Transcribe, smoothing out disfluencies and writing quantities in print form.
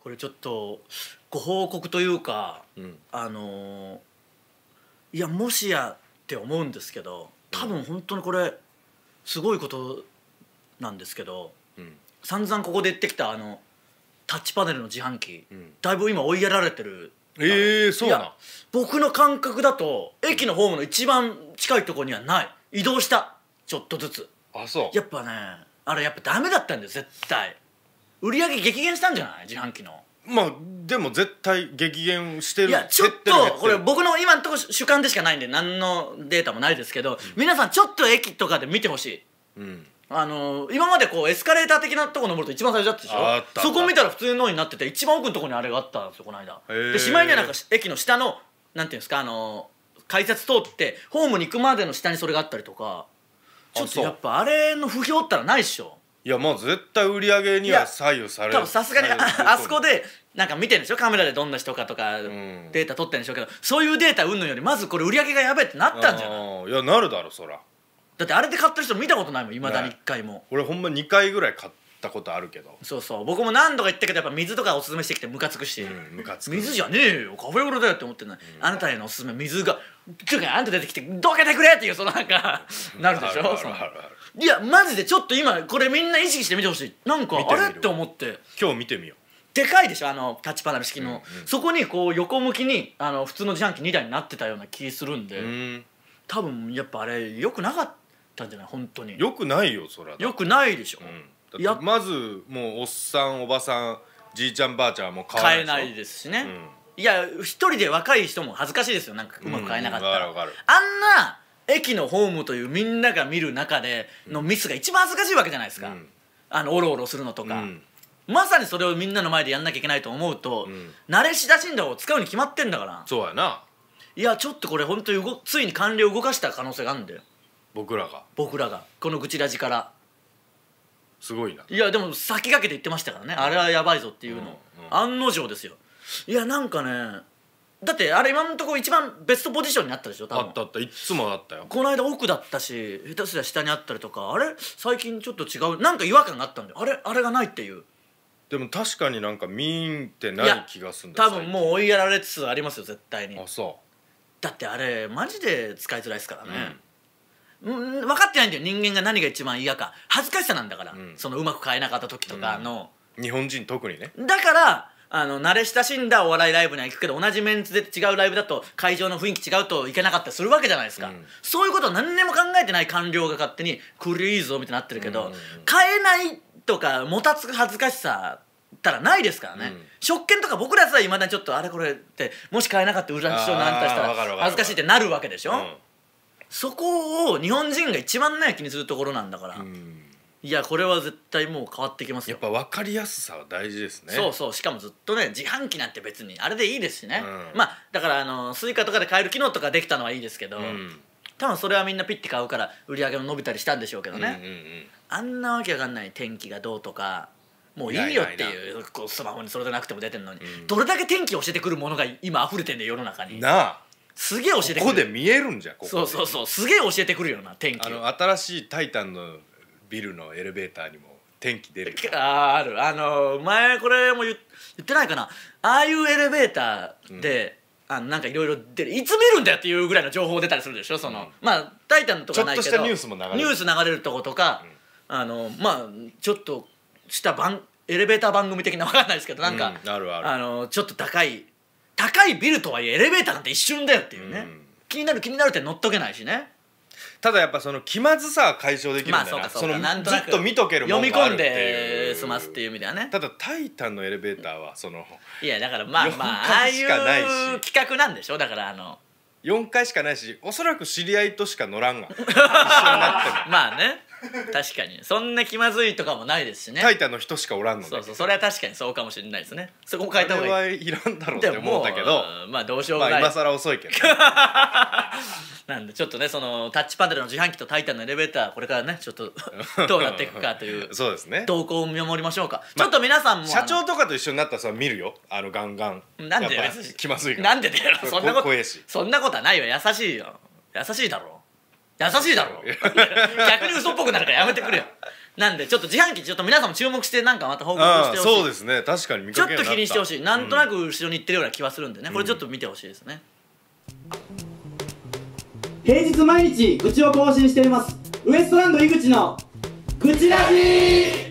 これちょっとご報告というか、 うん、 いやもしやって思うんですけど、多分本当にこれすごいことなんですけど、 うん、 散々ここで言ってきたタッチパネルの自販機、 うん、 だいぶ今追いやられてる。 そうな。 いや僕の感覚だと駅のホームの一番近いところにはない。移動した、ちょっとずつ。 あ、そう。 やっぱね、あれやっぱダメだったんだよ絶対。売り上げ激減したんじゃない、自販機の。 まあでも絶対激減してる。 いやちょっとこれ僕の今のところ主観でしかないんで何のデータもないですけど、皆さんちょっと駅とかで見てほしい。 うん、 今までこうエスカレーター的なとこ登ると一番最初だったでしょ。そこ見たら普通のになってて、一番奥のところにあれがあったんですよこの間。でしまいにはなんか駅の下のなんていうんですか、改札通ってホームに行くまでの下にそれがあったりとか、ちょっとやっぱあれの不評ったらないっしょ。 いやまあ絶対売り上げには左右される。 多分さすがにあそこでなんか見てるんでしょ、カメラでどんな人かとか、データ取ってるんでしょうけど、そういうデータうんぬんよりまずこれ売り上げがやべえってなったんじゃない。 いやなるだろそら。 だってあれで買ってる人見たことないもん、いまだに1回も。 俺ほんま2回ぐらい買ったことあるけど。 そうそう、僕も何度か言ったけどやっぱ水とかおすすめしてきてムカつくし、 ムカつく。 水じゃねえよカフェオレだよって思ってんのに、あなたへのおすすめ水があんた出てきてどけてくれっていう、そのなんかなるでしょ。いやマジでちょっと今これみんな意識して見てほしい。なんかあれって思って。 今日見てみよう。 でかいでしょタッチパネル式の、そこにこう横向きに普通の自販機2台になってたような気するんで、多分やっぱあれ良くなかったんじゃない。本当に良くないよそら。 良くないでしょ。 だってまずもうおっさんおばさんじいちゃんばあちゃんはもう買えないですしね。いや一人で若い人も恥ずかしいですよ、なんかうまく買えなかったら。あんな駅のホームというみんなが見る中でのミスが一番恥ずかしいわけじゃないですか。おろおろするのとか、まさにそれをみんなの前でやんなきゃいけないと思うと、慣れ親しんだ方を使うに決まってんだから。 そうやな。 いやちょっとこれ本当についに官僚を動かした可能性があるんだよ。僕らがこの愚痴ラジからすごいな。 いやでも先駆けて言ってましたからね、あれはやばいぞっていうの、案の定ですよ。いやなんかね、だってあれ今のところ一番ベストポジションにあったでしょ多分。 あったあった、いつもあったよ。 この間奥だったし、下手すりゃ下にあったりとか、あれ最近ちょっと違う、なんか違和感があったんで、あれがないっていう。 でも確かになんか見んってない気がするんだよ。 多分もう追いやられつつありますよ絶対に。 あ、そう。 だってあれマジで使いづらいですからね。分かってないんだよ、人間が何が一番嫌か。恥ずかしさなんだから、そのうまく買えなかった時とかの、 日本人特にね。 だから慣れ親しんだお笑いライブには行くけど、同じメンツで違うライブだと会場の雰囲気違うといけなかったりするわけじゃないですか。そういうことを何にも考えてない官僚が勝手に「クリーズを」みたいになってるけど、買えないとかもたつく恥ずかしさったらないですからね。食券とか僕らさいまだにちょっとあれこれってもし買えなかった裏人なんたしたら恥ずかしいってなるわけでしょ。そこを日本人が一番ね気にするところなんだから、いやこれは絶対もう変わってきますよ。 やっぱ分かりやすさは大事ですね。 そうそう、しかもずっとね自販機なんて別にあれでいいですしね、まあだからスイカとかで買える機能とかできたのはいいですけど、多分それはみんなピッて買うから売り上げも伸びたりしたんでしょうけどね、あんなわけわかんない天気がどうとかもういいよっていう、こうスマホにそれでなくても出てんのに、どれだけ天気教えてくるものが今溢れてんだよ世の中になあ。すげえ教えてくる。 ここで見えるんじゃん。 そうそうそう、すげえ教えてくるよな天気。 新しいタイタンのビルのエレベーターにも天気出る。 ある前これも言ってないかな、ああいうエレベーターで、なんかいろいろ出る、いつ見るんだよっていうぐらいの情報出たりするでしょ。その、まあタイタンのとかないけどちょっとしたニュースも流れるとことか、まあちょっとしたエレベーター番組的な分かんないですけど、なんか、ちょっと高いビルとはいえエレベーターなんて一瞬だよっていうね、気になるって乗っとけないしね。 ただやっぱその気まずさは解消できるんだよな。そのずっと見とけるものがあるっていう、 読み込んで済ますっていう意味ではね。 ただタイタンのエレベーターはそのいやだからまあああいう企画なんでしょ。だから 4回しかないし、おそらく知り合いとしか乗らんが一緒になってもまあね、確かにそんな気まずいとかもないですしね。 タイタンの人しかおらんので。 そうそう、それは確かにそうかもしれないですね。そこも変えた方がいい。 あれはいらんだろうって思うんだけど、 まあどうしようもない、 まあ今更遅いけどなんでちょっとね、そのタッチパネルの自販機とタイタンのエレベーター、これからねちょっとどうなっていくかというそうですね、 動向を見守りましょうか。ちょっと皆さんも社長とかと一緒になったらさ見るよ、ガンガン。 なんでやっぱ気まずいから。 なんでだよ、そんなことはないよ。優しいよ、優しいだろ逆に嘘っぽくなるからやめてくれよ。 なんでちょっと自販機ちょっと皆さんも注目してなんかまた報告してほしい。 そうですね、確かに見かけるようになった。 ちょっと気にしてほしい。なんとなく後ろに行ってるような気はするんでね、これちょっと見てほしいですね。 平日毎日愚痴を更新していますウエストランド井口の愚痴ラジー。